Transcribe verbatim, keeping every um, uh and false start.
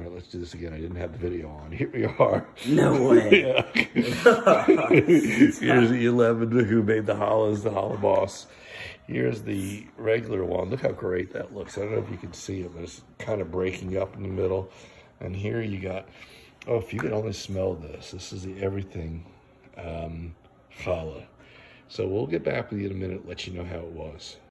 All right, let's do this again. I didn't have the video on. Here we are. No way. Here's the eleven who made the challahs, the challah boss. Here's the regular one. Look how great that looks. I don't know if you can see it, but it's kind of breaking up in the middle. And here you got, oh, if you could only smell this. This is the everything um, challah. So we'll get back with you in a minute, let you know how it was.